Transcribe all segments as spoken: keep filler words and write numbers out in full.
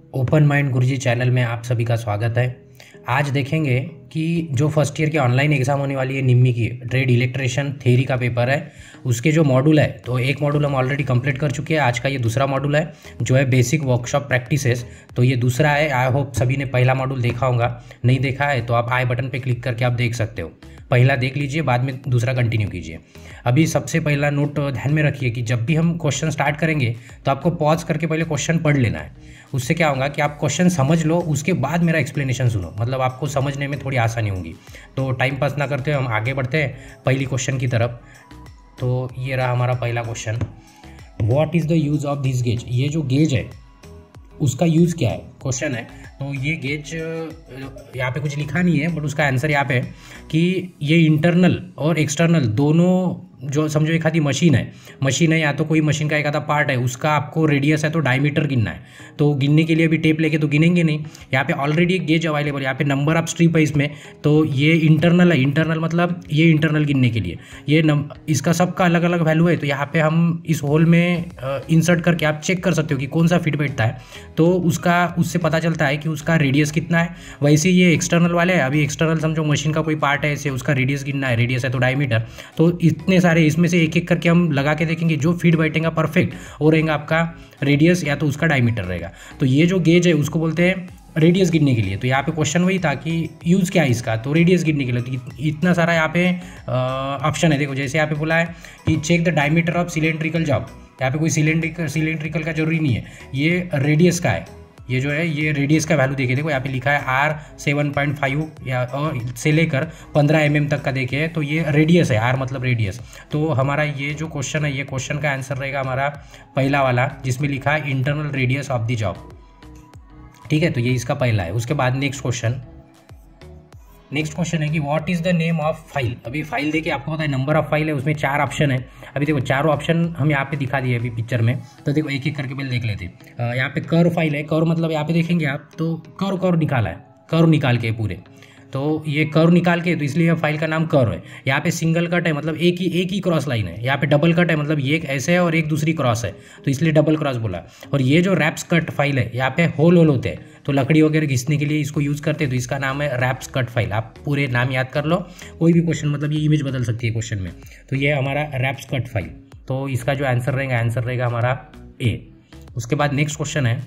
Open mind गुरुजी channel में आप सभी का स्वागत है। आज देखेंगे कि जो फर्स्ट ईयर की ऑनलाइन एग्ज़ाम होने वाली है निम्मी की ट्रेड इलेक्ट्रिशियन थ्योरी का पेपर है, उसके जो मॉड्यूल है तो एक मॉड्यूल हम ऑलरेडी कंप्लीट कर चुके हैं। आज का ये दूसरा मॉड्यूल है जो है बेसिक वर्कशॉप प्रैक्टिसेस। तो ये दूसरा है। आई होप सभी ने पहला मॉड्यूल देखा होगा, नहीं देखा है तो आप आई बटन पर क्लिक करके आप देख सकते हो। पहला देख लीजिए, बाद में दूसरा कंटिन्यू कीजिए। अभी सबसे पहला नोट ध्यान में रखिए कि जब भी हम क्वेश्चन स्टार्ट करेंगे तो आपको पॉज करके पहले क्वेश्चन पढ़ लेना है। उससे क्या होगा कि आप क्वेश्चन समझ लो, उसके बाद मेरा एक्सप्लेनेशन सुनो, मतलब आपको समझने में थोड़ी आसानी होगी। तो टाइम पास ना करते हुए हम आगे बढ़ते हैं पहली क्वेश्चन की तरफ। तो ये रहा हमारा पहला question, what is the use of this gauge. ये जो गेज है उसका यूज़ क्या है, क्वेश्चन है। तो ये गेज यहाँ पे कुछ लिखा नहीं है, बट उसका आंसर यहाँ पे है कि ये इंटरनल और एक्सटर्नल दोनों, जो समझो एक आधी मशीन है मशीन है या तो कोई मशीन का एक आधा पार्ट है, उसका आपको रेडियस है तो डायमीटर गिनना है। तो गिनने के लिए अभी टेप लेके तो गिनेंगे नहीं। यहाँ पे ऑलरेडी एक गेज अवेलेबल है, यहाँ पे नंबर ऑफ स्ट्रिप है इसमें। तो ये इंटरनल है, इंटरनल मतलब ये इंटरनल गिनने के लिए ये नम इसका सबका अलग अलग वैल्यू है। तो यहाँ पे हम इस होल में इंसर्ट करके आप चेक कर सकते हो कि कौन सा फिट बैठता है, तो उसका उससे पता चलता है कि उसका रेडियस कितना है। वैसे ये एक्सटर्नल वाले है, अभी एक्सटर्नल समझो मशीन का कोई पार्ट है ऐसे, उसका रेडियस गिनना है, रेडियस है तो डायमीटर। तो इतने सारे इसमें से एक एक करके हम लगा के देखेंगे, जो फीड बैठेगा परफेक्ट वो रहेगा आपका रेडियस या तो उसका डायमीटर रहेगा। तो ये जो गेज है उसको बोलते हैं रेडियस गिनने के लिए। तो यहाँ पे क्वेश्चन वही था कि यूज़ क्या है इसका, तो रेडियस गिनने के लिए। तो इतना सारा यहाँ पे ऑप्शन है। देखो जैसे यहाँ पे बोला है कि check the diameter of cylindrical job. यहाँ पे कोई सिलेंड्रिकल सिलेंड्रिकल का जरूरी नहीं है, ये रेडियस का है। ये जो है ये रेडियस का वैल्यू देखे, देखो यहाँ पे लिखा है आर सेवन पॉइंट फाइव या और से लेकर पंद्रह एम एम तक का देखे, तो ये रेडियस है, आर मतलब रेडियस। तो हमारा ये जो क्वेश्चन है, ये क्वेश्चन का आंसर रहेगा हमारा पहला वाला, जिसमें लिखा है internal radius of the job. ठीक है, तो ये इसका पहला है। उसके बाद नेक्स्ट क्वेश्चन नेक्स्ट क्वेश्चन है कि what is the name of file. अभी फाइल देखिए, आपको पता है नंबर ऑफ फाइल है, उसमें चार ऑप्शन है। अभी देखो चारों ऑप्शन हम यहाँ पे दिखा दिए अभी पिक्चर में। तो देखो एक एक करके पहले देख लेते हैं। यहाँ पे कर्व फाइल है, कर्व मतलब यहाँ पे देखेंगे आप तो कर्व कर्व निकाला है, कर्व निकाल के पूरे। तो ये कर्व निकाल के, तो इसलिए फाइल का नाम कर्व है। यहाँ पे सिंगल कट है मतलब एक ही एक ही क्रॉस लाइन है। यहाँ पे डबल कट है मतलब ये एक ऐसे है और एक दूसरी क्रॉस है, तो इसलिए डबल क्रॉस बोला। और ये जो रैप्स कट फाइल है, यहाँ पे होल होल होते हैं, तो लकड़ी वगैरह घिसने के लिए इसको यूज़ करते हैं, तो इसका नाम है रैप्स कट फाइल। आप पूरे नाम याद कर लो, कोई भी क्वेश्चन मतलब ये इमेज बदल सकती है क्वेश्चन में। तो ये हमारा रैप्स कट फाइल। तो इसका जो आंसर रहेगा, आंसर रहेगा हमारा ए। उसके बाद नेक्स्ट क्वेश्चन है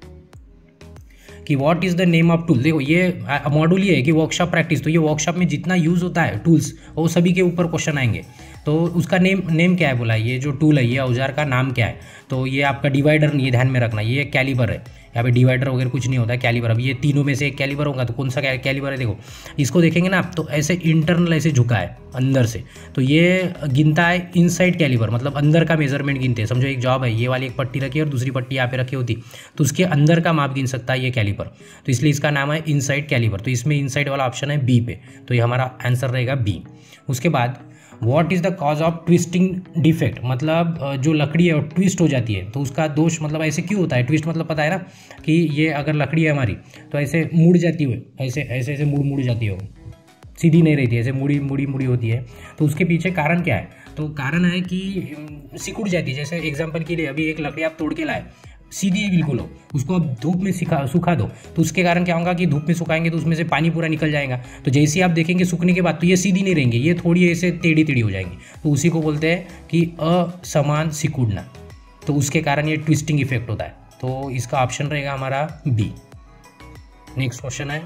कि what is the name of tool. देखो ये मॉड्यूल ये है कि वर्कशॉप प्रैक्टिस, तो ये वर्कशॉप में जितना यूज़ होता है टूल्स, वो सभी के ऊपर क्वेश्चन आएंगे। तो उसका नेम नेम क्या है बोला, ये जो टूल है ये औजार का नाम क्या है। तो ये आपका डिवाइडर, ये ध्यान में रखना, ये कैलिबर है। यहाँ पे डिवाइडर वगैरह कुछ नहीं होता है, कैलिबर। अब ये तीनों में से एक कैलिबर होगा, तो कौन सा कैलिबर है। देखो इसको देखेंगे ना आप, तो ऐसे इंटरनल ऐसे झुका है अंदर से, तो ये गिनता है इनसाइड कैलिबर, मतलब अंदर का मेजरमेंट गिनते हैं। समझो एक जॉब है, ये वाली एक पट्टी रखी है और दूसरी पट्टी यहाँ पे रखी होती, तो उसके अंदर का माप गिन सकता है ये कैलिबर। तो इसलिए इसका नाम है इनसाइड कैलिबर। तो इसमें इनसाइड वाला ऑप्शन है बी पे, तो ये हमारा आंसर रहेगा बी। उसके बाद what is the cause of twisting defect, मतलब जो लकड़ी है वो ट्विस्ट हो जाती है, तो उसका दोष मतलब ऐसे क्यों होता है। ट्विस्ट मतलब पता है ना कि ये अगर लकड़ी है हमारी तो ऐसे मुड़ जाती है, ऐसे ऐसे ऐसे मुड़ मुड़ जाती है, सीधी नहीं रहती है, ऐसे मुड़ी मुड़ी मुड़ी होती है। तो उसके पीछे कारण क्या है, तो कारण है कि सिकुड़ जाती है। जैसे एग्जाम्पल के लिए अभी एक लकड़ी आप तोड़ के लाए, सीधी बिल्कुल हो, उसको अब धूप में सिखा सूखा दो, तो उसके कारण क्या होगा कि धूप में सुखाएंगे तो उसमें से पानी पूरा निकल जाएगा। तो जैसे आप देखेंगे सूखने के बाद, तो ये सीधी नहीं रहेंगी, ये थोड़ी ऐसे टेढ़ी टेढ़ी हो जाएंगी। तो उसी को बोलते हैं कि असमान सिकुड़ना, तो उसके कारण ये ट्विस्टिंग इफेक्ट होता है। तो इसका ऑप्शन रहेगा हमारा बी। नेक्स्ट क्वेश्चन है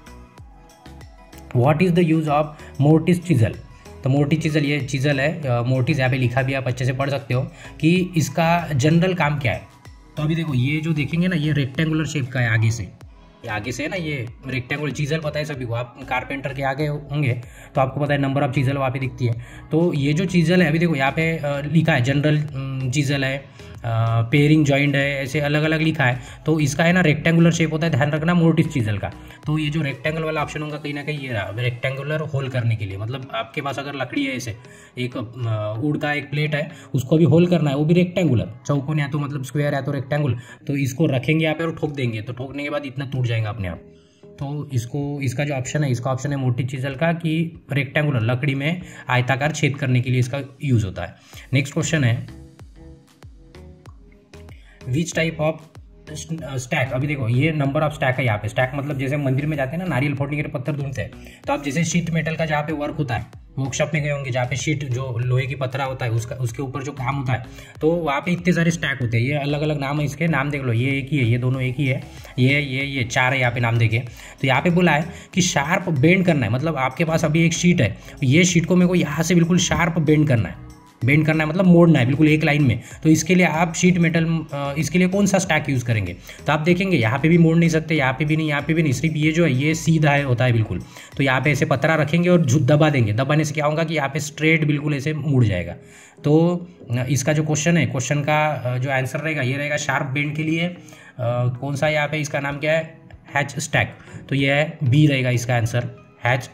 what is the use of mortise chisel. तो मोर्टिस चिजल, ये चिजल है, मोर्टिस यहाँ पे लिखा भी, आप अच्छे से पढ़ सकते हो कि इसका जनरल काम क्या है। तो अभी देखो ये जो देखेंगे ना, ये रेक्टेंगुलर शेप का है आगे से, ये आगे से है ना, ये रेक्टेंगुलर चीज़ल पता है सभी को, आप कारपेंटर के आगे होंगे तो आपको पता है नंबर ऑफ चीज़ल वहाँ पे दिखती है। तो ये जो चीज़ल है, अभी देखो यहाँ पे लिखा है जनरल चीज़ल है, पेयरिंग जॉइंट है, ऐसे अलग अलग लिखा है। तो इसका है ना रेक्टेंगुलर शेप होता है, ध्यान रखना मोर्टिस चीज़ल का। तो ये जो रेक्टेंगल वाला ऑप्शन होगा कहीं ना कहीं ये रहा, रेक्टेंगुलर होल करने के लिए। मतलब आपके पास अगर लकड़ी है ऐसे, एक वुड का एक प्लेट है, उसको भी होल करना है, वो भी रेक्टेंगुलर, चौकोन या तो मतलब स्क्वायर या तो रेक्टेंगुलर। तो इसको रखेंगे यहाँ पे और ठोक देंगे, तो ठोकने के बाद इतना टूट जाएगा अपने आप। तो इसको इसका जो ऑप्शन है, इसका ऑप्शन है मोर्टिस चीज़ल का, कि रेक्टेंगुलर लकड़ी में आयताकार छेद करने के लिए इसका यूज़ होता है। नेक्स्ट क्वेश्चन है विच टाइप ऑफ स्टैक, अभी देखो ये नंबर ऑफ स्टैक है यहाँ पे। स्टैक मतलब जैसे मंदिर में जाते हैं ना, नारियल फोड़ने के पत्थर ढूंढते हैं, तो आप जैसे शीट मेटल का जहाँ पे वर्क होता है, वर्कशॉप में गए होंगे जहाँ पे शीट जो लोहे की पत्थरा होता है उसका उसके ऊपर जो काम होता है, तो वहाँ पे इतने सारे स्टैक होते हैं। ये अलग अलग नाम है इसके, नाम देख लो, ये एक ही है, ये दोनों एक ही है, ये ये ये चार है यहाँ पे नाम देखे। तो यहाँ पे बोला है कि शार्प बेंड करना है, मतलब आपके पास अभी एक शीट है, ये शीट को मेरे को यहाँ से बिल्कुल शार्प बेंड करना है। बेंड करना है मतलब मोड़ना है बिल्कुल एक लाइन में। तो इसके लिए आप शीट मेटल, इसके लिए कौन सा स्टैक यूज़ करेंगे? तो आप देखेंगे यहाँ पे भी मोड़ नहीं सकते, यहाँ पे भी नहीं, यहाँ पे भी नहीं, सिर्फ ये जो है ये सीधा है होता है बिल्कुल। तो यहाँ पे ऐसे पत्थरा रखेंगे और दबा देंगे, दबाने से क्या होगा कि यहाँ पे स्ट्रेट बिल्कुल ऐसे मुड़ जाएगा। तो इसका जो क्वेश्चन है, क्वेश्चन का जो आंसर रहेगा ये रहेगा शार्प बेंड के लिए कौन सा, यहाँ पे इसका नाम क्या है, हैच स्टैक। तो ये है बी रहेगा इसका आंसर, हैच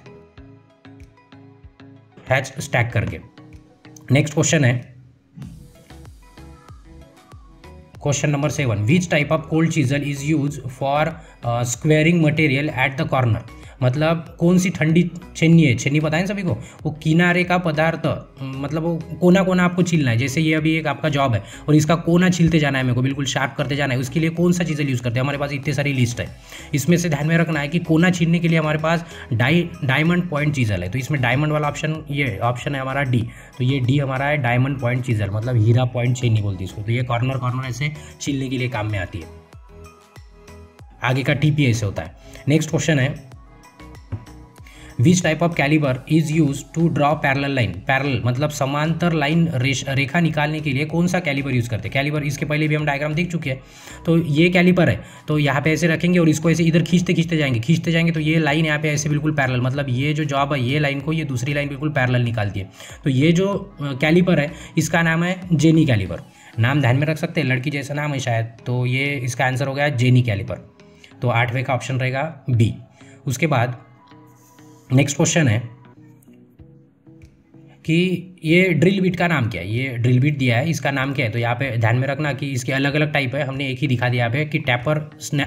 हैच स्टैक करके। नेक्स्ट क्वेश्चन है question number seven, which type of cold chisel is use for squaring material at the corner. मतलब कौन सी ठंडी छेनी है, छेनी पता है सभी को, वो किनारे का पदार्थ, मतलब वो कोना कोना आपको छीलना है। जैसे ये अभी एक आपका जॉब है और इसका कोना छीलते जाना है मेरे को, बिल्कुल शार्प करते जाना है, उसके लिए कौन सा चीज़ें यूज़ करते हैं? हमारे पास इतनी सारी लिस्ट है, इसमें से ध्यान में रखना है कि कोना छीलने के लिए हमारे पास डाई डायमंड पॉइंट चीजल है। तो इसमें डायमंड वाला ऑप्शन, ये ऑप्शन है हमारा डी। तो ये डी हमारा है डायमंड पॉइंट चीजल, मतलब हीरा पॉइंट छेनी बोलती है इसको। तो ये कॉर्नर कॉर्नर ऐसे छीलने के लिए काम में आती है। आगे का टीपी ऐसे होता है। नेक्स्ट क्वेश्चन है, which type of caliper is use to draw parallel line. Parallel मतलब समांतर लाइन रेखा निकालने के लिए कौन सा कैलिबर यूज करते हैं? कैलिबर इसके पहले भी हम डायग्राम देख चुके हैं। तो ये कैलिबर है, तो यहाँ पे ऐसे रखेंगे और इसको ऐसे इधर खींचते खींचते जाएंगे, खींचते जाएंगे तो ये लाइन यहाँ पे ऐसे बिल्कुल पैरेलल, मतलब ये जो जॉब है ये लाइन को ये दूसरी लाइन बिल्कुल पैरेलल निकालती है। तो ये जो कैलिबर है इसका नाम है जेनी कैलिबर। नाम ध्यान में रख सकते हैं, लड़की जैसा नाम है शायद, तो ये इसका आंसर हो गया जेनी कैलिबर। तो आठवें का ऑप्शन रहेगा बी। उसके बाद नेक्स्ट क्वेश्चन है कि ये ड्रिल बिट का नाम क्या है। ये ड्रिल बिट दिया है, इसका नाम क्या है? तो यहाँ पे ध्यान में रखना कि इसके अलग अलग टाइप है, हमने एक ही दिखा दिया यहाँ पे कि टैपर स्नैप,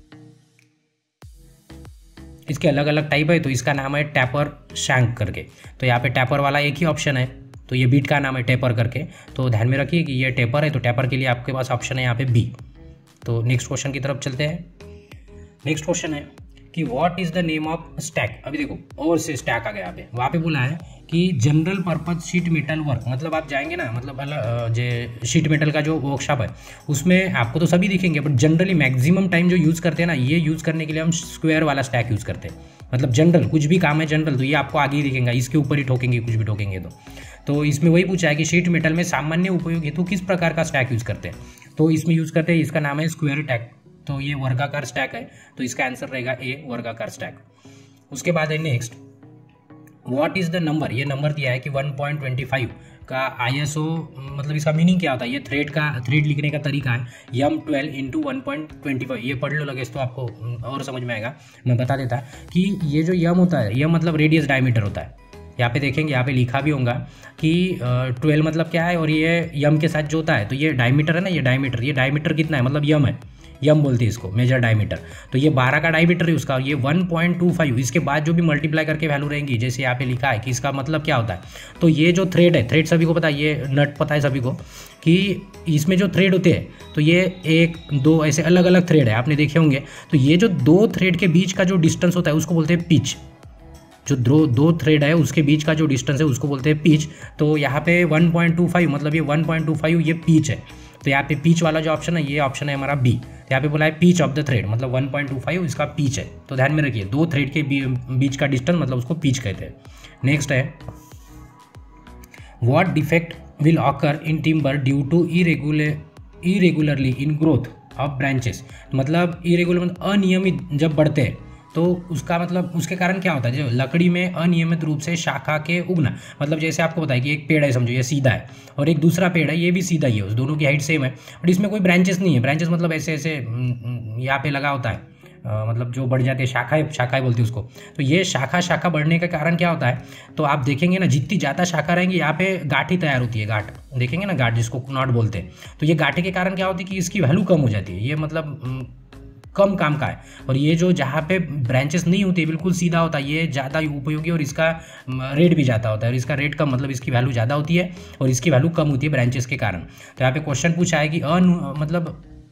इसके अलग अलग टाइप है। तो इसका नाम है टैपर शैंक करके। तो यहाँ पे टैपर वाला एक ही ऑप्शन है, तो ये बीट का नाम है टैपर करके। तो ध्यान में रखिए कि ये टैपर है, तो टैपर के लिए आपके पास ऑप्शन है यहाँ पे बी। तो नेक्स्ट क्वेश्चन की तरफ चलते हैं। नेक्स्ट क्वेश्चन है कि what is the name of stack. अभी देखो और से स्टैक आ गया यहाँ पे, वहाँ पे बोला है कि general purpose sheet metal work. मतलब आप जाएंगे ना, मतलब जो शीट मेटल का जो वर्कशॉप है उसमें आपको तो सभी दिखेंगे, बट जनरली मैक्सिमम टाइम जो यूज़ करते हैं ना, ये यूज़ करने के लिए हम स्क्वायर वाला स्टैक यूज़ करते हैं। मतलब जनरल कुछ भी काम है जनरल, तो ये आपको आगे ही दिखेगा, इसके ऊपर ही ठोकेंगे कुछ भी ठोकेंगे तो तो इसमें वही पूछा है कि शीट मेटल में सामान्य उपयोग हेतु किस प्रकार का स्टैक यूज़ करते हैं। तो इसमें यूज़ करते हैं, इसका नाम है स्क्वायर टैक। तो ये वर्गाकार स्टैक है, तो इसका आंसर रहेगा ए, वर्गाकार स्टैक। उसके बाद है next, what is the number. ये नंबर दिया है कि वन पॉइंट टू फाइव का आईएसओ, मतलब इसका मीनिंग क्या होता है? ये थ्रेड का थ्रेड लिखने का तरीका है, M twelve into one point twenty five. ये पढ़ लो लगे तो आपको और समझ में आएगा। मैं बता देता कि ये जो यम होता है, यम मतलब रेडियस डायमीटर होता है। यहाँ पे देखेंगे, यहाँ पे लिखा भी होगा कि ट्वेल्व मतलब क्या है, और ये यम के साथ जो होता है, तो ये डायमीटर है ना, ये डायमीटर, ये डायमीटर कितना है मतलब यम है, यम बोलते हैं इसको, मेजर डायमीटर। तो ये बारह का डायमीटर है उसका, ये वन पॉइंट टू फाइव। इसके बाद जो भी मल्टीप्लाई करके वैल्यू रहेंगी, जैसे यहाँ पे लिखा है कि इसका मतलब क्या होता है। तो ये जो थ्रेड है, थ्रेड सभी को पता है, ये नट पता है सभी को कि इसमें जो थ्रेड होते हैं, तो ये एक दो ऐसे अलग अलग थ्रेड है, आपने देखे होंगे। तो ये जो दो थ्रेड के बीच का जो डिस्टेंस होता है उसको बोलते हैं पिच। जो दो दो थ्रेड है उसके बीच का जो डिस्टेंस है उसको बोलते हैं पिच। तो यहाँ पे वन पॉइंट टू फाइव मतलब ये वन पॉइंट टू फाइव ये पिच है। तो यहाँ पे पिच वाला जो ऑप्शन है ये ऑप्शन है हमारा बी। तो यहाँ पे बोला है पिच ऑफ द थ्रेड, मतलब वन पॉइंट टू फाइव इसका पिच है। तो ध्यान में रखिए, दो थ्रेड के बीच का डिस्टेंस मतलब उसको पिच कहते हैं। नेक्स्ट है, what defect will occur in timber due to irregular irregularly in growth of branches. मतलब इरेगुलर मतलब अनियमित जब बढ़ते हैं, तो उसका मतलब उसके कारण क्या होता है, जो लकड़ी में अनियमित रूप से शाखा के उगना। मतलब जैसे आपको बताया कि एक पेड़ है, समझो ये सीधा है, और एक दूसरा पेड़ है ये भी सीधा ही है, उस दोनों की हाइट सेम है, बट इसमें कोई ब्रांचेस नहीं है। ब्रांचेस मतलब ऐसे ऐसे यहाँ पे लगा होता है, आ, मतलब जो बढ़ जाते हैं, शाखाएं शाखाएं बोलती है उसको। तो ये शाखा शाखा बढ़ने का कारण क्या होता है, तो आप देखेंगे ना, जितनी ज़्यादा शाखा रहेंगी यहाँ पे गांठी तैयार होती है, गांठ देखेंगे ना, गांठ जिसको नॉट बोलते हैं। तो ये गांठे के कारण क्या होती है कि इसकी वैल्यू कम हो जाती है, ये मतलब कम काम का है। और ये जो जहाँ पे ब्रांचेस नहीं होती बिल्कुल सीधा होता है, ये ज़्यादा उपयोगी और इसका रेट भी ज़्यादा होता है, और इसका रेट कम मतलब इसकी वैल्यू ज़्यादा होती है और इसकी वैल्यू कम होती है ब्रांचेस के कारण। तो यहाँ पे क्वेश्चन पूछा है कि अन मतलब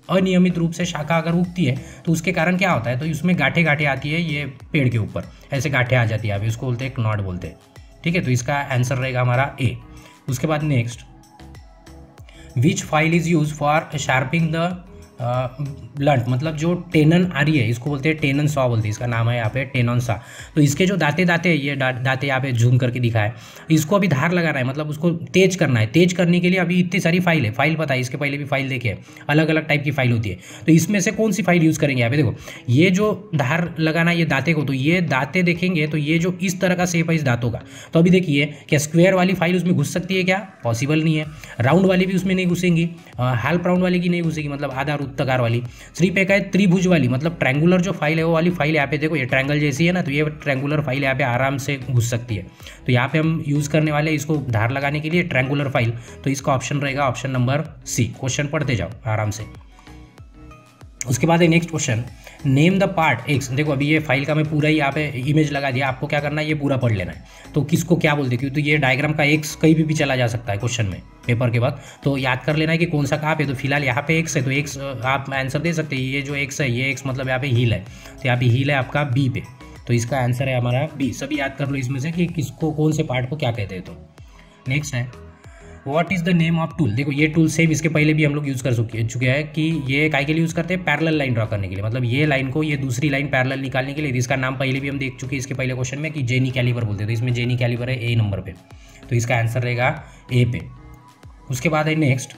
अनियमित रूप से शाखा अगर उगती है तो उसके कारण क्या होता है, तो उसमें गांठें गांठें आती है ये पेड़ के ऊपर, ऐसे गांठें आ जाती है, अभी उसको बोलते हैं नॉड बोलते हैं। ठीक है, तो इसका आंसर रहेगा हमारा ए। उसके बाद next, which file is use for sharping the blunt, मतलब जो टेनन आ रही है इसको बोलते हैं टेनन सॉ बोलते हैं, इसका नाम है यहाँ पे टेनन सा। तो इसके जो दाते दाते ये दाते यहाँ पे जूम करके दिखा है, इसको अभी धार लगाना है, मतलब उसको तेज करना है। तेज करने के लिए अभी इतनी सारी फाइल है, फाइल पता है, इसके पहले भी फाइल देखिए, अलग अलग टाइप की फाइल होती है। तो इसमें से कौन सी फाइल यूज़ करेंगे यहाँ पे देखो, ये जो धार लगाना है ये दाते को, तो ये दाते देखेंगे तो ये जो इस तरह का शेप है इस दांतों का, तो अभी देखिए क्या स्क्वायर वाली फाइल उसमें घुस सकती है क्या, पॉसिबल नहीं है। राउंड वाली भी उसमें नहीं घुसेंगी, हाल्फ राउंड वाली की नहीं घुसेगी, मतलब आधा वृत्ताकार वाली। सिर्फ एक है त्रिभुज वाली, मतलब ट्रायंगुलर जो फाइल है वो वाली फाइल यहाँ पे देखो, ये ट्रायंगल जैसी है ना, तो ये ट्रायंगुलर फाइल यहाँ पे आराम से घुस सकती है। तो यहाँ पे हम यूज़ करने वाले हैं इसको धार लगाने के लिए ट्रायंगुलर फाइल, तो इसका ऑप्शन रहेगा ऑप्शन नंबर सी। क्वेश्चन पढ़ते जाओ आराम से। उसके बाद है next question, name the part X. देखो अभी ये फाइल का मैं पूरा ही यहाँ पे इमेज लगा दिया, आपको क्या करना है ये पूरा पढ़ लेना है। तो किसको क्या बोलते हैं, क्योंकि तो ये डायग्राम का एक्स कहीं भी भी चला जा सकता है क्वेश्चन में पेपर के बाद, तो याद कर लेना है कि कौन सा कहाँ पे। तो फिलहाल यहाँ पे एक्स है, तो एक्स आप आंसर दे सकते हैं, ये जो एक्स है ये एक्स मतलब यहाँ पे हील है, तो यहाँ पे हील है आपका बी पे, तो इसका आंसर है हमारा बी। सभी याद कर लो इसमें से कि किसको कौन से पार्ट को क्या कहते हैं। तो नेक्स्ट है, what is the name of tool. देखो ये टूल सेम इसके पहले भी हम लोग यूज़ कर चुके चुके हैं कि ये काय के लिए यूज़ करते हैं, पैरेलल लाइन ड्रॉ करने के लिए, मतलब ये लाइन को ये दूसरी लाइन पैरेलल निकालने के लिए। इसका नाम पहले भी हम देख चुके हैं इसके पहले क्वेश्चन में कि जेनी कैलिपर बोलते हैं, तो इसमें जेनी कैलिपर है ए नंबर पे, तो इसका आंसर रहेगा ए पे। उसके बाद है next,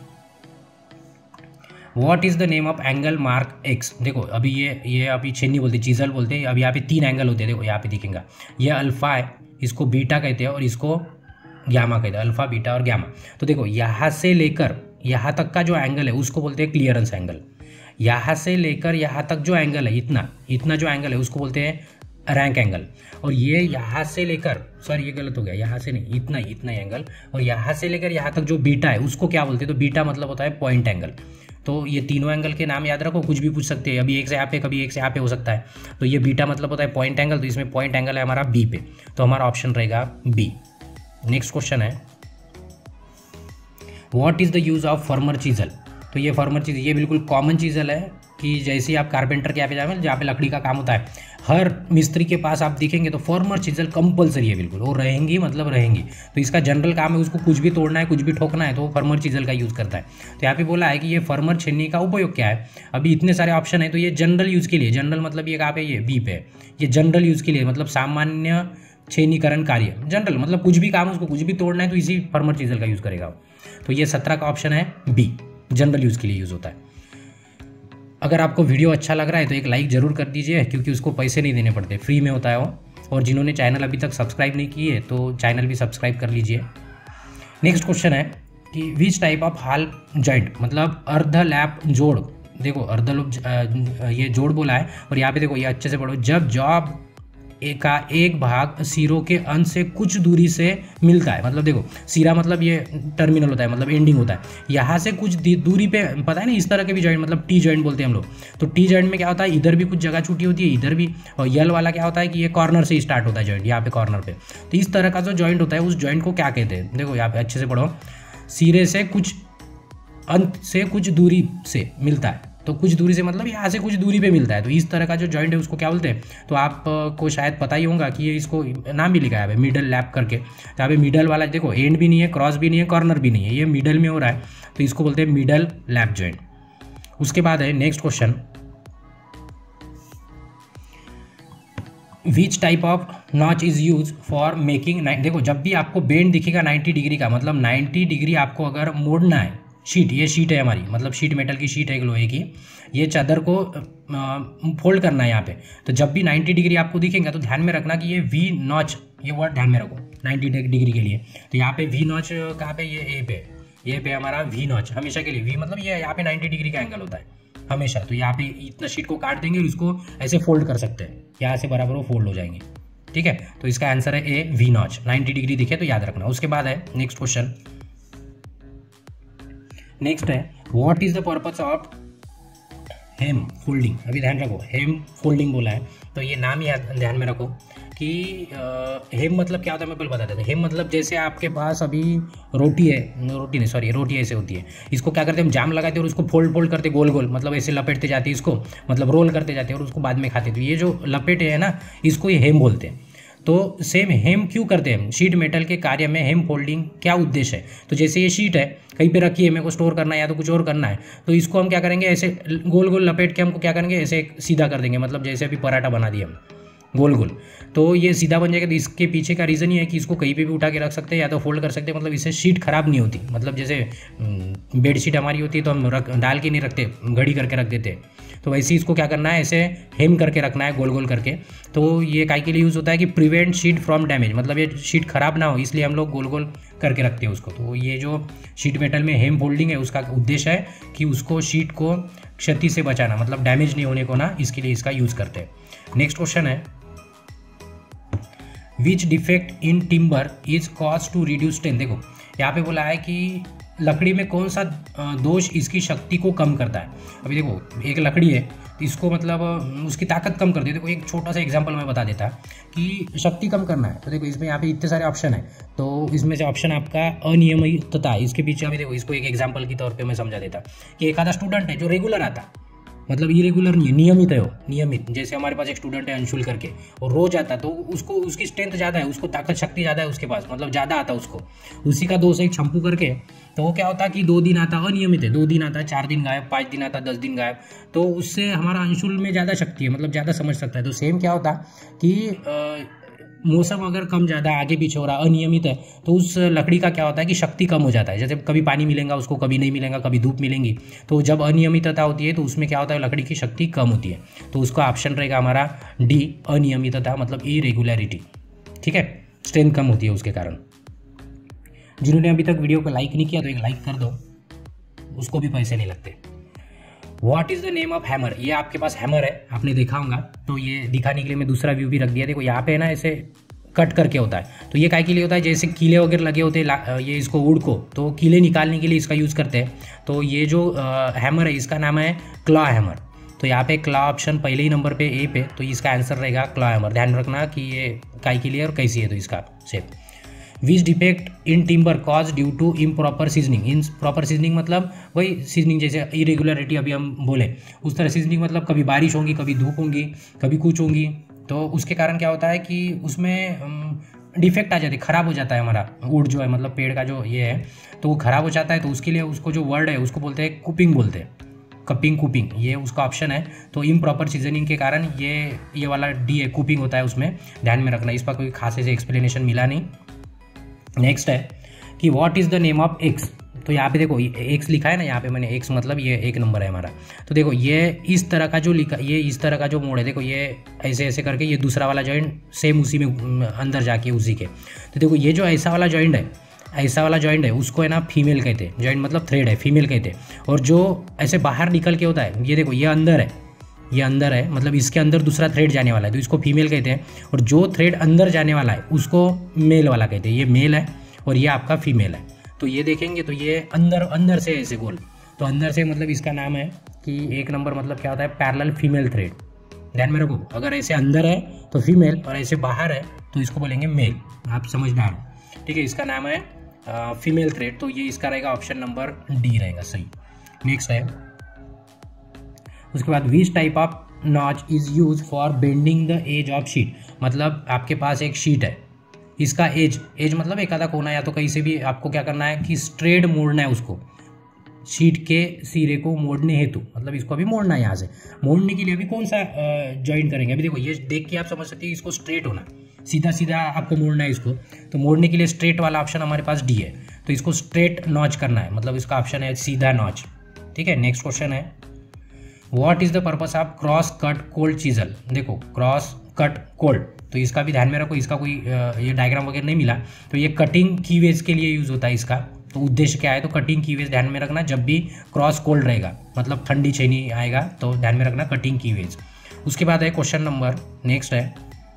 what is the name of angle mark X. देखो अभी ये ये अभी छेनी बोलते हैं, चीजल बोलते हैं। अब यहाँ पे तीन एंगल होते हैं, देखो यहाँ पे दिखेगा, ये अल्फा है, इसको बीटा कहते हैं और इसको ग्यामा कहते हैं, अल्फा बीटा और ग्यामा। तो देखो यहाँ से लेकर यहाँ तक का जो एंगल है उसको बोलते हैं क्लियरेंस एंगल। यहाँ से लेकर यहाँ तक जो एंगल है, इतना इतना जो एंगल है उसको बोलते हैं रैंक एंगल। और ये यहाँ से लेकर, सॉरी ये गलत हो गया, यहाँ से नहीं, इतना ही इतना ही एंगल, और यहाँ से लेकर यहाँ तक जो बीटा है उसको क्या बोलते हैं, तो बीटा मतलब होता है पॉइंट एंगल। तो ये तीनों एंगल के नाम याद रखो, कुछ भी पूछ सकते हैं, अभी एक से यहाँ पे कभी एक से यहाँ पे हो सकता है। तो ये बीटा मतलब होता है पॉइंट एंगल, तो इसमें पॉइंट एंगल है हमारा बी पे, तो हमारा ऑप्शन रहेगा बी। नेक्स्ट क्वेश्चन है, what is the use of firmer chisel. तो ये फर्मर चीज ये बिल्कुल कॉमन चीजल है कि जैसे ही आप कारपेंटर के यहाँ पे जाएंगे जहाँ पे लकड़ी का काम होता है, हर मिस्त्री के पास आप दिखेंगे तो फॉर्मर चीजल कंपलसरी है, बिल्कुल वो रहेंगी मतलब रहेंगी। तो इसका जनरल काम है, उसको कुछ भी तोड़ना है कुछ भी ठोकना है तो वो फॉर्मर चीजल का यूज़ करता है। तो यहाँ पे बोला है कि ये फॉर्मर छेनी का उपयोग क्या है। अभी इतने सारे ऑप्शन है, तो ये जनरल यूज़ के लिए, जनरल मतलब ये कहाँ पे, ये बी पे, ये जनरल यूज़ के लिए मतलब सामान्य छेनीकरण कार्य, जनरल मतलब कुछ भी काम उसको कुछ भी तोड़ना है तो इसी फॉर्मर चीजल का यूज़ करेगा। तो ये सत्रह का ऑप्शन है बी, जनरल यूज़ के लिए यूज़ होता है। अगर आपको वीडियो अच्छा लग रहा है तो एक लाइक ज़रूर कर दीजिए, क्योंकि उसको पैसे नहीं देने पड़ते, फ्री में होता है वो। और जिन्होंने चैनल अभी तक सब्सक्राइब नहीं किए तो चैनल भी सब्सक्राइब कर लीजिए। नेक्स्ट क्वेश्चन है कि which type of half joint, मतलब अर्ध लैप जोड़। देखो अर्ध ये जोड़ बोला है, और यहाँ पे देखो ये अच्छे से पढ़ो, जब जॉब का एक भाग सिरों के अंत से कुछ दूरी से मिलता है, मतलब देखो सिरा मतलब ये टर्मिनल होता है, मतलब एंडिंग होता है, यहाँ से कुछ दूरी पे, पता है ना इस तरह के भी जॉइंट मतलब टी जॉइंट बोलते हैं हम लोग। तो टी जॉइंट में क्या होता है, इधर भी कुछ जगह छूटी होती है इधर भी, और यल वाला क्या होता है कि ये कॉर्नर से स्टार्ट होता है जॉइंट, यहाँ पे कॉर्नर पे। तो इस तरह का जो जॉइंट होता है उस जॉइंट को क्या कहते हैं, देखो यहाँ पे अच्छे से पढ़ो, सिरे से कुछ अंत से कुछ दूरी से मिलता है, तो कुछ दूरी से मतलब यहाँ से कुछ दूरी पे मिलता है, तो इस तरह का जो जॉइंट है उसको क्या बोलते हैं। तो आपको शायद पता ही होगा कि ये इसको नाम भी लिखा है मिडल लैप करके। तो यहाँ पे मिडल वाला देखो एंड भी नहीं है, क्रॉस भी नहीं है, कॉर्नर भी नहीं है, ये मिडल में हो रहा है, तो इसको बोलते हैं मिडल लैप जॉइंट। उसके बाद है next question, which type of notch is use for making. देखो जब भी आपको बेंड दिखेगा नाइन्टी डिग्री का, मतलब नाइन्टी डिग्री आपको अगर मोड़ना है, शीट ये शीट है हमारी, मतलब शीट मेटल की शीट है एक लोहे की, ये चादर को फोल्ड करना है यहाँ पे। तो जब भी नाइन्टी डिग्री आपको दिखेगा तो ध्यान में रखना कि ये वी नॉच, ये वर्ड ध्यान में रखो नाइन्टी डिग्री के लिए। तो यहाँ पे वी नॉच कहाँ पे, ये ए पे, ये पे हमारा वी नॉच हमेशा के लिए, वी मतलब ये यहाँ पे नाइन्टी डिग्री का एंगल होता है हमेशा। तो यहाँ पे इतना शीट को काट देंगे और इसको ऐसे फोल्ड कर सकते हैं, यहाँ से बराबर वो फोल्ड हो जाएंगे, ठीक है। तो इसका आंसर है a V notch, ninety degree दिखे तो याद रखना। उसके बाद है नेक्स्ट क्वेश्चन, नेक्स्ट है what is the purpose of hem folding. अभी ध्यान रखो हेम फोल्डिंग बोला है, तो ये नाम ही ध्यान में रखो। कि हेम मतलब क्या होता है मैं पहले बता देता हूँ। हेम मतलब जैसे आपके पास अभी रोटी है, रोटी नहीं सॉरी रोटी ऐसे होती है, इसको क्या करते हैं हम जाम लगाते हैं और उसको फोल्ड फोल्ड करते गोल गोल, मतलब ऐसे लपेटते जाते हैं इसको, मतलब रोल करते जाते हैं और उसको बाद में खाते। तो ये जो लपेटे है ना इसको ये हेम बोलते हैं। तो सेम हेम क्यों करते हैं हम? शीट मेटल के कार्य में हेम फोल्डिंग क्या उद्देश्य है? तो जैसे ये शीट है कहीं पे रखी है, मेरे को स्टोर करना है या तो कुछ और करना है, तो इसको हम क्या करेंगे ऐसे गोल गोल लपेट के हमको क्या करेंगे ऐसे सीधा कर देंगे, मतलब जैसे अभी पराठा बना दिया हम गोल गोल, तो ये सीधा बन जाएगा। तो इसके पीछे का रीज़न ये है कि इसको कहीं पे भी उठा के रख सकते हैं या तो फोल्ड कर सकते हैं, मतलब इससे शीट खराब नहीं होती। मतलब जैसे बेडशीट हमारी होती है तो हम रख डाल के नहीं रखते, घड़ी करके रख देते, तो वैसे ही इसको क्या करना है ऐसे हेम करके रखना है गोल गोल करके। तो ये काय के लिए यूज़ होता है कि प्रिवेंट शीट फ्रॉम डैमेज, मतलब ये शीट खराब ना हो इसलिए हम लोग गोल गोल करके रखते हैं उसको। तो ये जो शीट मेटल में हेम फोल्डिंग है उसका उद्देश्य है कि उसको शीट को क्षति से बचाना, मतलब डैमेज नहीं होने को ना, इसके लिए इसका यूज़ करते हैं। नेक्स्ट क्वेश्चन है which defect in timber is cause to reduce strength. देखो यहाँ पे बोला है कि लकड़ी में कौन सा दोष इसकी शक्ति को कम करता है। अभी देखो एक लकड़ी है तो इसको मतलब उसकी ताकत कम कर दे। देखो एक छोटा सा एग्जांपल मैं बता देता कि शक्ति कम करना है तो देखो इसमें यहाँ पे इतने सारे ऑप्शन है, तो इसमें से ऑप्शन आपका अनियमितता है। इसके पीछे अभी देखो इसको एक एग्जाम्पल के तौर पर मैं समझा देता कि एक आधा स्टूडेंट है जो रेगुलर आता, मतलब इरेगुलर नहीं है, नियमित है वो, नियमित। जैसे हमारे पास एक स्टूडेंट है अंशुल करके, और रोज आता तो उसको उसकी स्ट्रेंथ ज़्यादा है, उसको ताकत शक्ति ज़्यादा है उसके पास, मतलब ज़्यादा आता उसको। उसी का दो से एक छंपू करके तो वो क्या होता कि दो दिन आता अनियमित है, दो दिन आता है, चार दिन गायब, पाँच दिन आता, दस दिन गायब, तो उससे हमारा अंशुल में ज़्यादा शक्ति है, मतलब ज़्यादा समझ सकता है। तो सेम क्या होता कि आ, मौसम अगर कम ज़्यादा आगे पीछे हो रहा अनियमित है तो उस लकड़ी का क्या होता है कि शक्ति कम हो जाता है। जैसे कभी पानी मिलेगा उसको, कभी नहीं मिलेगा, कभी धूप मिलेंगी, तो जब अनियमितता होती है तो उसमें क्या होता है लकड़ी की शक्ति कम होती है। तो उसका ऑप्शन रहेगा हमारा डी अनियमितता, मतलब इरेगुलरिटी। ठीक है, स्ट्रेंथ कम होती है उसके कारण। जिन्होंने अभी तक वीडियो को लाइक नहीं किया तो एक लाइक कर दो, उसको भी पैसे नहीं लगते। What is the name of hammer, ये आपके पास हैमर है, आपने देखा होगा, तो ये दिखाने के लिए मैं दूसरा व्यू भी रख दिया। देखो यहाँ पे ना ऐसे कट करके होता है, तो ये काय के लिए होता है, जैसे कीले वगैरह लगे होते हैं ये इसको वुड को, तो कीले निकालने के लिए इसका यूज़ करते हैं। तो ये जो हैमर है इसका नाम है क्लॉ हैमर। तो यहाँ पे क्लॉ ऑप्शन पहले ही नंबर पे ए पे, तो इसका आंसर रहेगा क्लॉ हैमर। ध्यान रखना कि ये काय के लिए और कैसी है तो इसका shape. Which defect in timber cause due to improper seasoning. Improper seasoning मतलब वही सीजनिंग, जैसे इरेगुलरिटी अभी हम बोले उस तरह सीजनिंग, मतलब कभी बारिश होगी, कभी धूप होंगी, कभी कुछ होंगी, तो उसके कारण क्या होता है कि उसमें डिफेक्ट आ जाती है, ख़राब हो जाता है हमारा वुड जो है, मतलब पेड़ का जो ये है तो वो ख़राब हो जाता है। तो उसके लिए उसको जो वर्ड है उसको बोलते हैं कुपिंग, बोलते हैं कपिंग, कुपिंग, ये उसका ऑप्शन है। तो इम्प्रॉपर सीजनिंग के कारण ये ये वाला डी है, कुपिंग होता है उसमें, ध्यान में रखना। इस पर कोई खास ऐसे एक्सप्लेनेशन मिला नहीं। नेक्स्ट है कि what is the name of X. तो यहाँ पे देखो एक्स लिखा है ना, यहाँ पे मैंने एक्स मतलब ये एक नंबर है हमारा। तो देखो ये इस तरह का जो लिखा, ये इस तरह का जो मोड़ है, देखो ये ऐसे ऐसे करके, ये दूसरा वाला जॉइंट सेम उसी में अंदर जाके उसी के। तो देखो ये जो ऐसा वाला जॉइंट है, ऐसा वाला जॉइंट है उसको है ना फीमेल कहते हैं, जॉइंट मतलब थ्रेड है, फीमेल कहते हैं। और जो ऐसे बाहर निकल के होता है, ये देखो ये अंदर है, ये अंदर है, मतलब इसके अंदर दूसरा थ्रेड जाने वाला है, तो इसको फीमेल कहते हैं। और जो थ्रेड अंदर जाने वाला है उसको मेल वाला कहते हैं। ये मेल है और ये आपका फीमेल है। तो ये देखेंगे तो ये अंदर अंदर से ऐसे गोल, तो अंदर से मतलब इसका नाम है कि एक नंबर मतलब क्या होता है पैरेलल फीमेल थ्रेड। ध्यान में रखो, अगर ऐसे अंदर है तो फीमेल और ऐसे बाहर है तो इसको बोलेंगे मेल। आप समझदार हो, ठीक है। इसका नाम है फीमेल थ्रेड, तो ये इसका रहेगा ऑप्शन नंबर डी रहेगा सही। नेक्स्ट है उसके बाद which type of notch is use for bending the edge of sheet. मतलब आपके पास एक शीट है, इसका एज, एज मतलब एक आधा कोना या तो कहीं से भी आपको क्या करना है कि स्ट्रेट मोड़ना है उसको, शीट के सिरे को मोड़ने हेतु, मतलब इसको अभी मोड़ना है। यहाँ से मोड़ने के लिए अभी कौन सा ज्वाइन करेंगे, अभी देखो ये देख के आप समझ सकते हैं इसको स्ट्रेट होना, सीधा सीधा आपको मोड़ना है इसको। तो मोड़ने के लिए स्ट्रेट वाला ऑप्शन हमारे पास डी है, तो इसको स्ट्रेट नॉच करना है, मतलब इसका ऑप्शन है सीधा नॉच। ठीक है, नेक्स्ट क्वेश्चन है what is the purpose of cross cut cold chisel. देखो क्रॉस कट कोल्ड, तो इसका भी ध्यान में रखो, इसका कोई ये डायग्राम वगैरह नहीं मिला, तो ये कटिंग कीवेज के लिए यूज होता है इसका। तो उद्देश्य क्या है, तो कटिंग कीवेज ध्यान में रखना, जब भी क्रॉस कोल्ड रहेगा मतलब ठंडी छेनी आएगा तो ध्यान में रखना कटिंग कीवेज। उसके बाद है क्वेश्चन नंबर नेक्स्ट है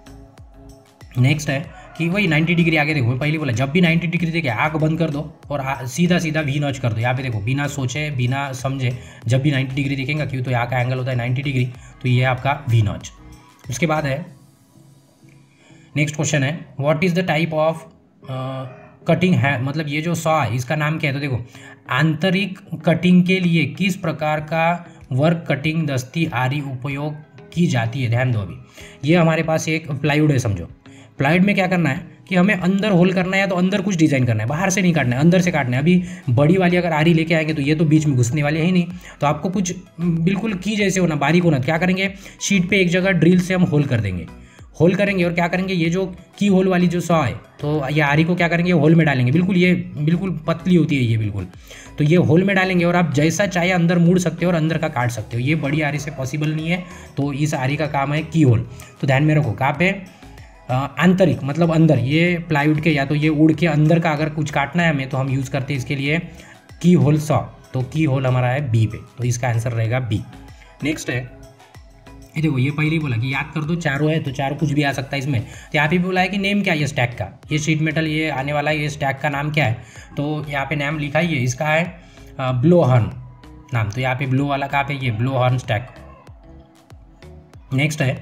नेक्स्ट है कि वही नब्बे डिग्री आगे देखो, मैं पहले बोला जब भी नब्बे डिग्री देखे आँख बंद कर दो और सीधा सीधा वी नॉच कर दो। यहाँ पे देखो बिना सोचे बिना समझे जब भी नब्बे डिग्री देखेंगे, क्यों तो यहाँ का एंगल होता है नब्बे डिग्री, तो ये आपका वी नॉच। उसके बाद है नेक्स्ट क्वेश्चन है what is the type of cutting है, मतलब ये जो सॉ है इसका नाम क्या है। तो देखो आंतरिक कटिंग के लिए किस प्रकार का वर्क कटिंग दस्ती आरी उपयोग की जाती है। ध्यान दो, अभी ये हमारे पास एक प्लाईवुड है, समझो प्लाईवुड में क्या करना है कि हमें अंदर होल करना है या तो अंदर कुछ डिज़ाइन करना है, बाहर से नहीं काटना है, अंदर से काटना है। अभी बड़ी वाली अगर आरी लेके आएंगे तो ये तो बीच में घुसने वाली है ही नहीं, तो आपको कुछ बिल्कुल की जैसे होना, बारीक होना। क्या करेंगे, शीट पे एक जगह ड्रिल से हम होल कर देंगे, होल करेंगे और क्या करेंगे, ये जो की होल वाली जो सॉ है तो ये आरी को क्या करेंगे, होल में डालेंगे। बिल्कुल ये बिल्कुल पतली होती है ये बिल्कुल, तो ये होल में डालेंगे और आप जैसा चाहे अंदर मुड़ सकते हो और अंदर का काट सकते हो। ये बड़ी आरी से पॉसिबल नहीं है, तो इस आरी का काम है की होल। तो ध्यान में रखो कहाँ पे, आंतरिक मतलब अंदर, ये प्लाईवुड के या तो ये उड़ के अंदर का अगर कुछ काटना है हमें तो हम यूज़ करते हैं इसके लिए की होल सॉ। तो की होल हमारा है बी पे, तो इसका आंसर रहेगा बी। नेक्स्ट है, ये देखो ये पहले ही बोला कि याद कर दो, चारों है तो चारों कुछ भी आ सकता है इसमें। तो यहाँ पे भी बोला है कि नेम क्या है ये स्टैक का, ये शीट मेटल ये आने वाला है, ये स्टैक का नाम क्या है। तो यहाँ पे नाम लिखा ही है, इसका है ब्लो हॉर्न नाम। तो यहाँ पे ब्लो वाला कहाँ पे, ये ब्लो हॉर्न स्टैक। नेक्स्ट है,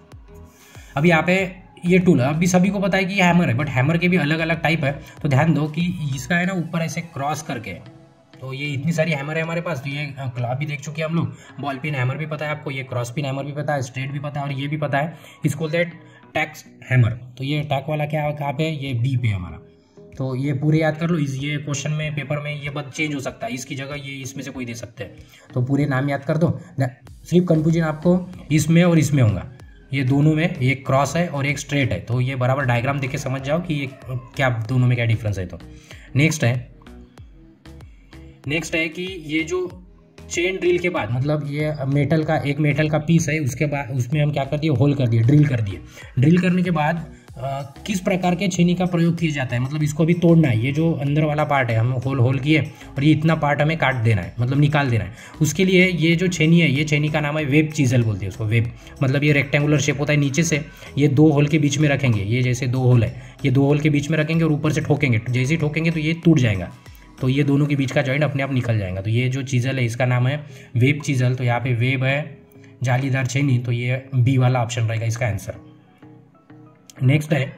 अब यहाँ पे ये टूल, अभी सभी को पता है कि ये हैमर है, बट हैमर के भी अलग अलग टाइप है। तो ध्यान दो कि इसका है ना ऊपर ऐसे क्रॉस करके, तो ये इतनी सारी हैमर है हमारे पास। तो ये क्लॉ भी देख चुके हैं हम लोग, बॉल पिन हैमर भी पता है आपको, ये क्रॉस पिन हैमर भी पता है, स्ट्रेट भी पता है और ये भी पता है, इसको बोलते हैं टैक्स हैमर। तो ये टैक वाला क्या है, कहाँ पे, ये बी पे हमारा। तो ये पूरे याद कर लो, इस ये क्वेश्चन में पेपर में ये बात चेंज हो सकता है, इसकी जगह ये इसमें से कोई दे सकते हैं। तो पूरे नाम याद कर दो, सिर्फ कन्फ्यूजन आपको इसमें और इसमें होगा, ये दोनों में एक क्रॉस है और एक स्ट्रेट है। तो ये बराबर डायग्राम देख के समझ जाओ कि ये क्या दोनों में क्या डिफरेंस है। तो नेक्स्ट है, नेक्स्ट है कि ये जो चेन ड्रिल के बाद, मतलब ये मेटल का एक मेटल का पीस है, उसके बाद उसमें हम क्या कर दिए, होल कर दिए, ड्रिल कर दिए। ड्रिल करने के बाद आ, किस प्रकार के छेनी का प्रयोग किया जाता है, मतलब इसको भी तोड़ना है। ये जो अंदर वाला पार्ट है हम होल होल किए और ये इतना पार्ट हमें काट देना है, मतलब निकाल देना है। उसके लिए ये जो छेनी है, ये छेनी का नाम है वेब चीजल बोलते हैं उसको, वेब मतलब ये रेक्टेंगुलर शेप होता है, नीचे से ये दो होल के बीच में रखेंगे, ये जैसे दो होल है, ये दो होल के बीच में रखेंगे और ऊपर से ठोकेंगे, जैसे ही ठोकेंगे तो ये टूट जाएगा, तो ये दोनों के बीच का जॉइंट अपने आप निकल जाएगा। तो ये जो चीजल है इसका नाम है वेब चीजल। तो यहाँ पे वेब है जालीदार छेनी, तो ये बी वाला ऑप्शन रहेगा इसका आंसर। नेक्स्ट है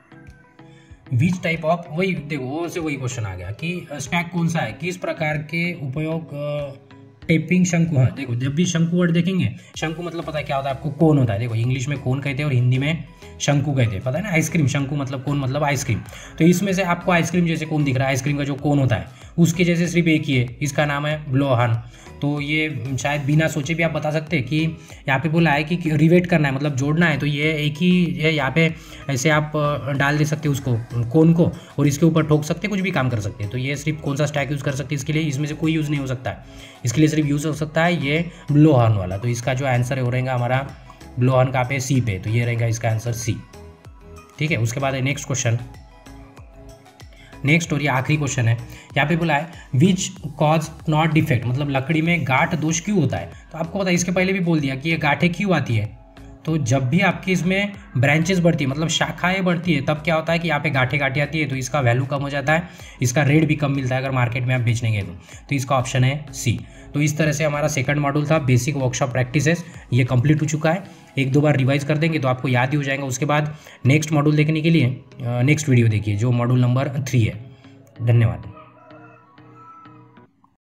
विच टाइप ऑफ, वही देखो वो से वही क्वेश्चन आ गया कि स्टैक कौन सा है, किस प्रकार के उपयोग टेपिंग शंकु। हाँ देखो, जब भी शंकु वर्ड देखेंगे, शंकु मतलब पता है क्या होता है आपको, कोन होता है। देखो इंग्लिश में कोन कहते हैं और हिंदी में शंकु कहते हैं, पता है ना, आइसक्रीम। शंकु मतलब कोन मतलब आइसक्रीम। तो इसमें से आपको आइसक्रीम जैसे कोन दिख रहा है, आइसक्रीम का जो कोन होता है उसके जैसे सिर्फ एक ही है, इसका नाम है ब्लो हॉर्न। तो ये शायद बिना सोचे भी आप बता सकते हैं कि यहाँ पे बोला है कि रिवेट करना है, मतलब जोड़ना है। तो ये एक ही है, यहाँ पे ऐसे आप डाल दे सकते हैं उसको कोन को और इसके ऊपर ठोक सकते हैं, कुछ भी काम कर सकते हैं। तो ये सिर्फ कौन सा स्टैक यूज़ कर सकते हैं इसके लिए, इसमें से कोई यूज़ नहीं हो सकता है, इसके लिए सिर्फ यूज़ हो सकता है ये ब्लो हॉर्न वाला। तो इसका जो आंसर है वो रहेगा हमारा ब्लो हॉर्न कहाँ पे, सी पे। तो ये रहेगा इसका आंसर सी, ठीक है। उसके बाद है नेक्स्ट क्वेश्चन, नेक्स्ट और ये आखिरी क्वेश्चन है। यहाँ पे बोला है विच कॉज नॉट डिफेक्ट, मतलब लकड़ी में गांठ दोष क्यों होता है। तो आपको पता है, इसके पहले भी बोल दिया कि ये गांठें क्यों आती है। तो जब भी आपकी इसमें ब्रांचेस बढ़ती है, मतलब शाखाएं बढ़ती है, तब क्या होता है कि यहाँ पे गांठें गांठें आती है, तो इसका वैल्यू कम हो जाता है, इसका रेट भी कम मिलता है अगर मार्केट में आप बेचने गए तो। तो इसका ऑप्शन है सी। तो इस तरह से हमारा सेकंड मॉड्यूल था बेसिक वर्कशॉप प्रैक्टिसेस, ये कंप्लीट हो चुका है। एक दो बार रिवाइज कर देंगे तो आपको याद ही हो जाएगा। उसके बाद नेक्स्ट मॉड्यूल देखने के लिए नेक्स्ट वीडियो देखिए जो मॉड्यूल नंबर थ्री है। धन्यवाद।